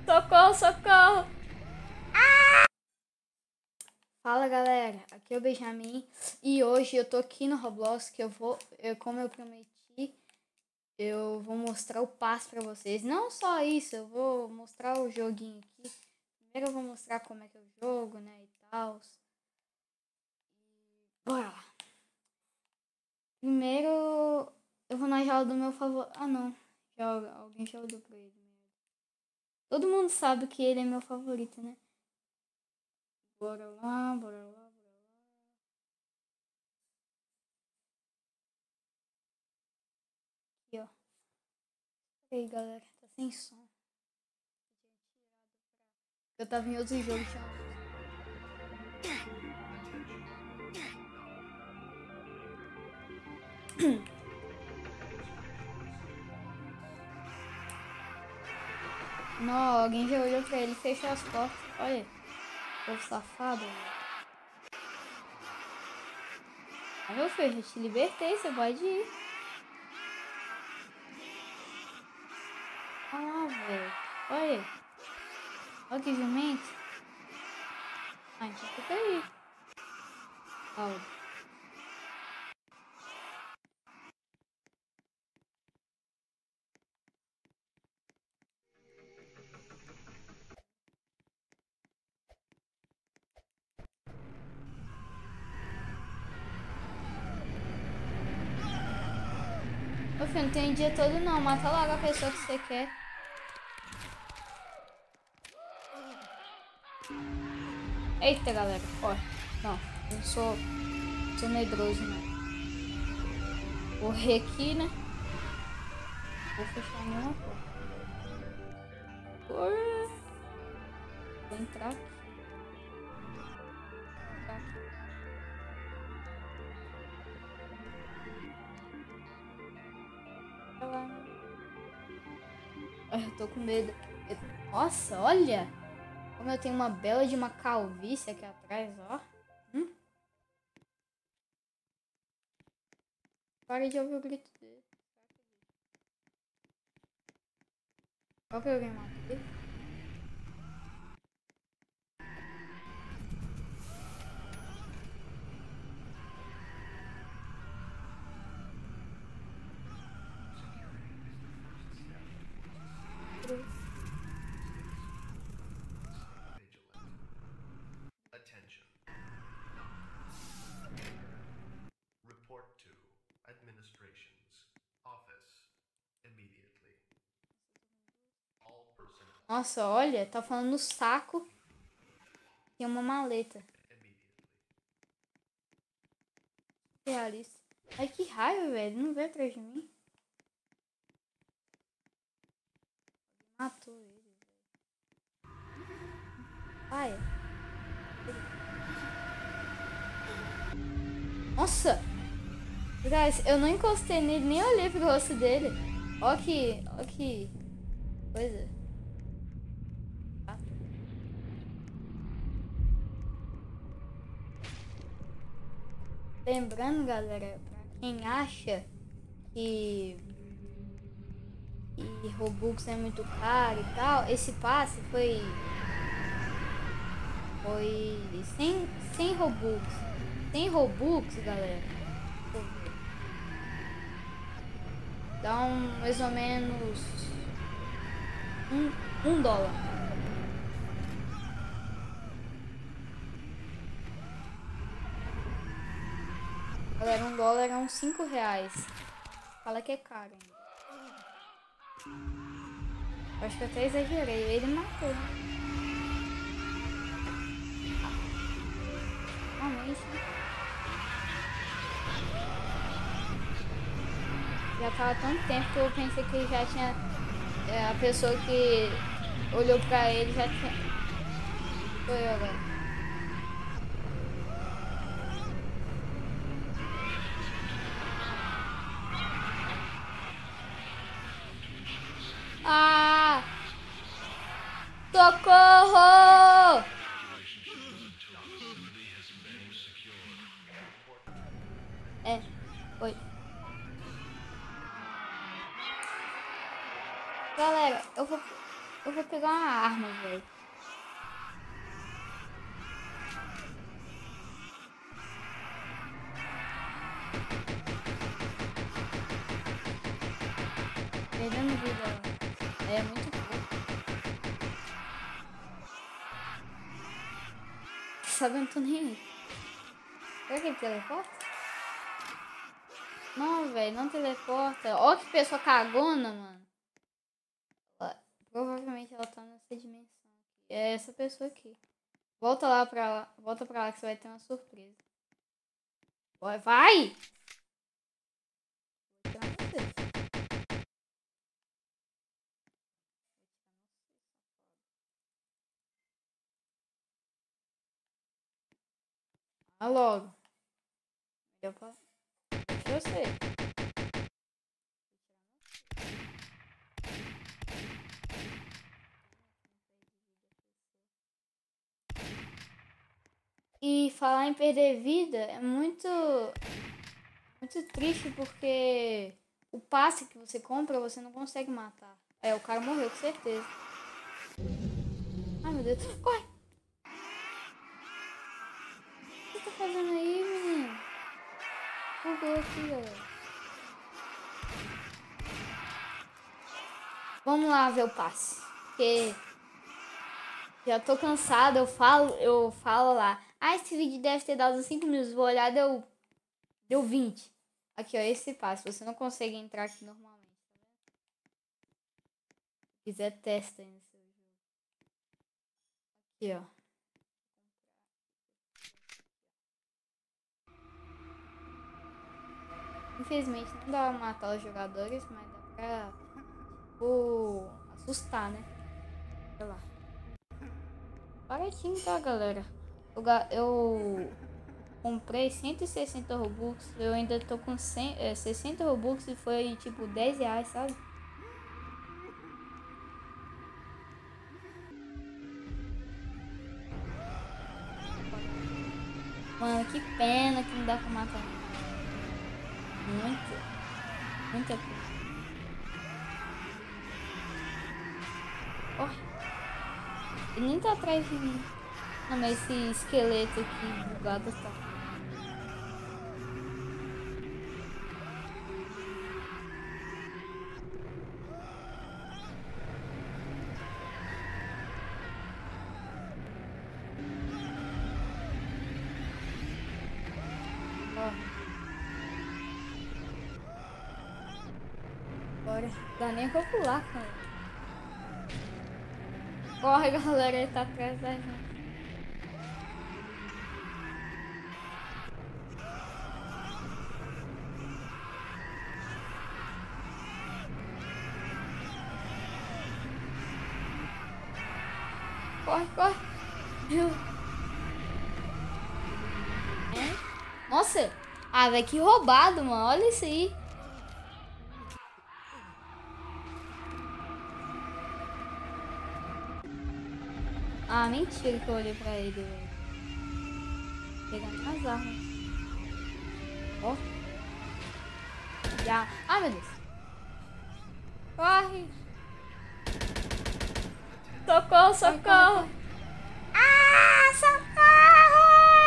Socorro, socorro. Fala galera, aqui é o Benjamin e hoje eu tô aqui no Roblox que como eu prometi, eu vou mostrar o passe pra vocês. Não só isso, eu vou mostrar o joguinho aqui. Primeiro eu vou mostrar como é que é o jogo, né, e tal. Bora lá. Primeiro eu vou na jaula do meu favorito. Ah não, alguém já olhou pra ele. Todo mundo sabe que ele é meu favorito, né? Bora lá, bora lá. Aqui, ó. E aí, galera, tá sem som. Eu tava em outro jogo chamado. Não, alguém já olhou pra ele e fechou as portas. Olha, povo safado. Ah, meu filho, eu te libertei, você pode ir. Ah, velho. Olha. Olha que jumento. Ah, então fica aí. Ó. Meu filho, não tem dia todo não. Mata logo a pessoa que você quer. Eita, galera. Ó. Não, eu sou medroso, não. Vou correr aqui, né? Vou fechar nenhuma porta. Vou entrar aqui. Ai, eu tô com medo. Nossa, olha! Como eu tenho uma bela de uma calvície aqui atrás, ó. Para de ouvir o grito dele. Qual que alguém matou ele? Attention. Report to administration's office immediately. All personnel Nossa, olha, tá falando no saco. Tem uma maleta. immediately. Realista. Ai, que raiva, velho. Não veio atrás de mim. Matou ele, velho. Vai. Nossa! Guys, eu não encostei nele, nem olhei pro rosto dele. Ó que coisa. Lembrando, galera, pra quem acha que Robux é muito caro e tal, esse passe foi 100 Robux. 100 Robux, galera. Dá mais ou menos um dólar. Galera, um dólar é uns 5 reais. Fala que é caro ainda. Acho que eu até exagerei. Ele matou. Realmente. Já tava há tanto tempo que eu pensei que já tinha... a pessoa que olhou pra ele já tinha... Foi eu agora. Ah! Socorro! Oi. Galera, eu vou Eu vou pegar uma arma, velho. Perdendo vida. É muito pouco. Sabe, eu não tô nem aí. Será que ele teleporta? Não, velho, não teleporta. Ó que pessoa cagona, mano. Provavelmente ela tá nessa dimensão. É essa pessoa aqui. Volta lá pra lá. Volta pra lá que você vai ter uma surpresa. Vai! Vai! Vou tirar você. Ah, logo. Melhor pra você. E falar em perder vida é muito triste porque o passe que você compra você não consegue matar. É, o cara morreu com certeza. Ai, meu Deus. Corre! O que você tá fazendo aí, menino? Bugou aqui, galera. Vamos lá ver o passe. Porque já tô cansada, eu falo lá. Ah, esse vídeo deve ter dado 5 minutos. Vou olhar, deu 20. Aqui, ó, esse passe. Você não consegue entrar aqui normalmente, tá vendo? Se quiser, testa aí no seu jogo. Aqui, ó. Infelizmente não dá pra matar os jogadores, mas dá pra, tipo, assustar, né? Olha lá. Baratinho, tá, galera? Eu comprei 160 Robux. Eu ainda tô com 60 Robux e foi tipo 10 reais, sabe? Mano, que pena que não dá pra matar. Muita coisa. Corre. Ele nem tá atrás de mim. Não, mas esse esqueleto aqui bugado tá. Bora. Dá nem pra pular, cara. Corre, galera, ele tá atrás da gente. Corre, corre. É? Nossa. Ah, velho, que roubado, mano. Olha isso aí. Ah, mentira que eu olhei pra ele, velho. Pegando mais armas. Ó. Já. Ai, meu Deus. Corre. Socorro, socorro. Ah, socorro.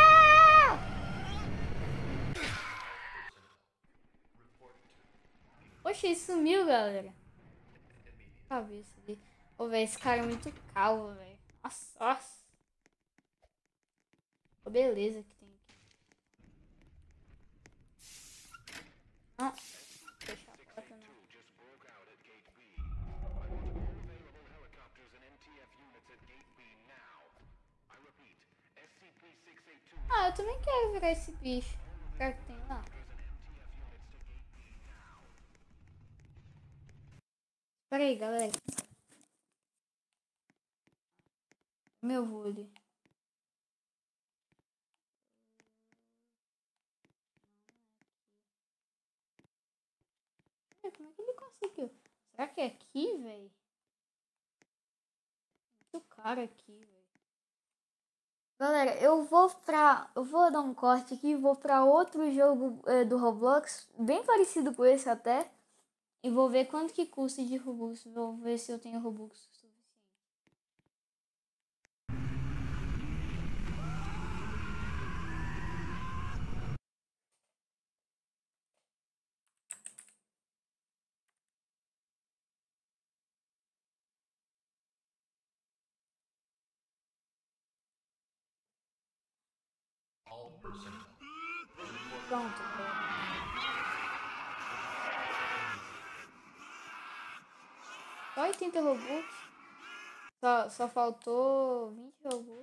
Poxa, ele sumiu, galera. Cabeça dele. Ô, velho, esse cara é muito calvo, velho. Nossa, nossa. Ô, beleza que tem aqui. Não. Fechar a porta, não. Ah, eu também quero virar esse bicho. Será que tem lá? Pera aí, galera. Meu vôlei. Como é que ele conseguiu? Será que é aqui, velho? Muito caro aqui, velho. Galera, eu vou dar um corte aqui e vou pra outro jogo do Roblox, bem parecido com esse até. E vou ver quanto que custa de Robux. Vou ver se eu tenho Robux suficiente. personnel. Report Pronto, galera. Só 80 Robux. Só faltou 20 Robux.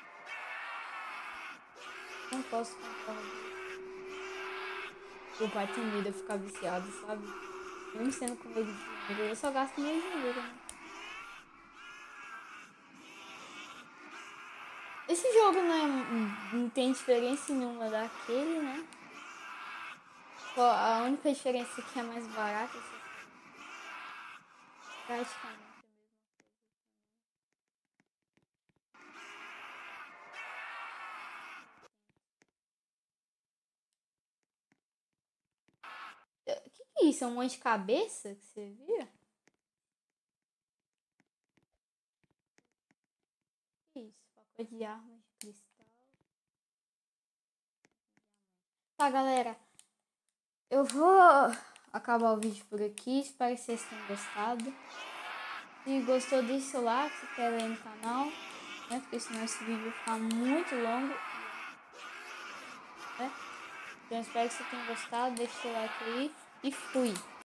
Não posso comprar Robux. Meu pai tem medo de eu ficar viciado, sabe? Mesmo sendo comigo de dinheiro, eu só gasto meu dinheiro, né? Esse jogo não tem diferença nenhuma daquele, né? Só a única diferença é que é mais barato. Praticamente a mesma coisa. O que é isso? É um monte de cabeça que você viu? O que é isso? Pacote de armas de cristal. Tá, galera. Eu vou acabar o vídeo por aqui. Espero que vocês tenham gostado. Se gostou, deixe seu like, se inscreve aí no canal, né? Porque senão esse vídeo vai ficar muito longo, né? Então espero que você tenha gostado. Deixe seu like aí e fui!